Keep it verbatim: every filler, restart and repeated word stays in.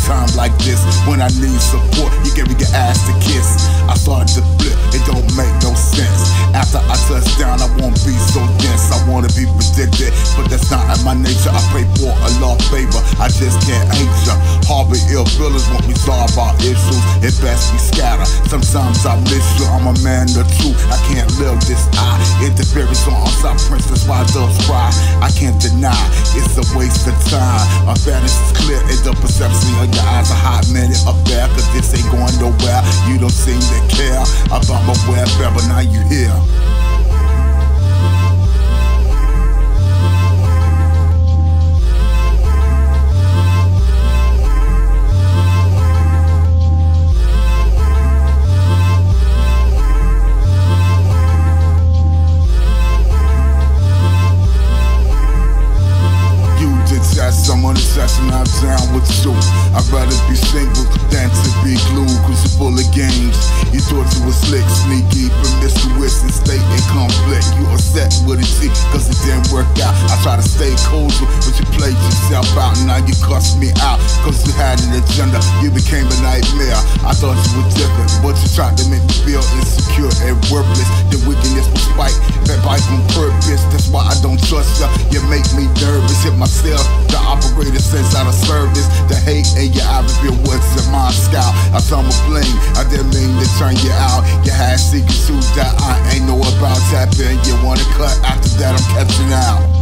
time like this, when I need support, you give me your ass to kiss. I started to flip, it don't make no sense. After I touch down, I won't be so dense. I wanna be predicted, but that's not in my nature. I pray for a law favor, I just can't hate ya. Harbor ill feelings won't resolve our issues, it best we scatter. Sometimes I miss you, I'm a man of truth. I can't live this eye interference on outside prince, that's why doves cry. I can't deny, it's a waste of time. My fairness is clear in the perception of your eyes. A hot minute up there, cause this ain't going nowhere. You don't seem to care about my welfare, but now you here. I'm on the session, I'm down with you. I'd rather be single than to be glued, cause you're full of games. You thought you was slick, sneaky, promiscuous, and stay in conflict. You upset with a G, cause it didn't work out. I try to stay cozy, but you played yourself out. Now you cussed me out, cause you had an agenda. You became a nightmare. I thought you were different, but you tried to make me feel insecure and worthless. The wickedness was spite, that bite on purpose. That's why I don't trust ya. You make me nervous, hit myself. The operator sends out of service. The hate in your eye reveal what's in my scout. I saw my blame, I didn't mean to turn you out. You had secrets too that I ain't know about. Tap in, you wanna cut, after that I'm catching out.